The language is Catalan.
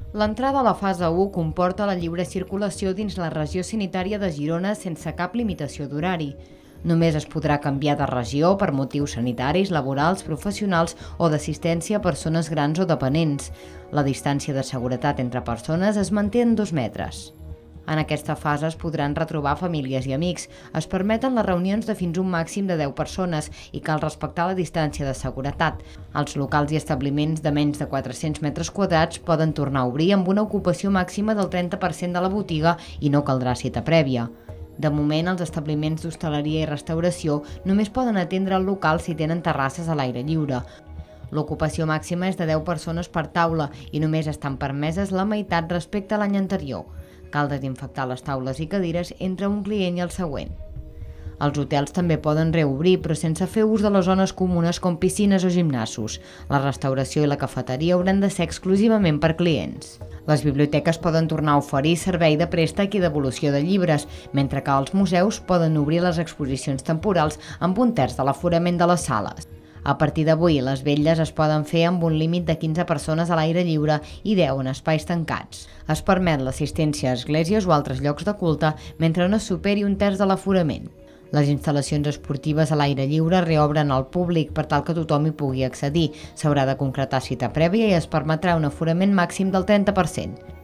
L'entrada a la fase 1 comporta la lliure circulació dins la regió sanitària de Girona sense cap limitació d'horari. Només es podrà canviar de regió per motius sanitaris, laborals, professionals o d'assistència a persones grans o dependents. La distància de seguretat entre persones es manté en 2 metres. En aquesta fase es podran retrobar famílies i amics. Es permeten les reunions de fins un màxim de 10 persones i cal respectar la distància de seguretat. Els locals i establiments de menys de 400 metres quadrats poden tornar a obrir amb una ocupació màxima del 30% de la botiga i no caldrà cita prèvia. De moment, els establiments d'hostaleria i restauració només poden atendre el local si tenen terrasses a l'aire lliure. L'ocupació màxima és de 10 persones per taula i només estan permeses la meitat respecte a l'any anterior. Cal desinfectar les taules i cadires entre un client i el següent. Els hotels també poden reobrir, però sense fer ús de les zones comunes com piscines o gimnasos. La restauració i la cafeteria hauran de ser exclusivament per clients. Les biblioteques poden tornar a oferir servei de préstec i devolució de llibres, mentre que els museus poden obrir les exposicions temporals amb un terç de l'aforament de les sales. A partir d'avui, les vetlles es poden fer amb un límit de 15 persones a l'aire lliure i 10 en espais tancats. Es permet l'assistència a esglésies o altres llocs de culte mentre no superi un terç de l'aforament. Les instal·lacions esportives a l'aire lliure reobren al públic per tal que tothom hi pugui accedir. S'haurà de concretar cita prèvia i es permetrà un aforament màxim del 30%.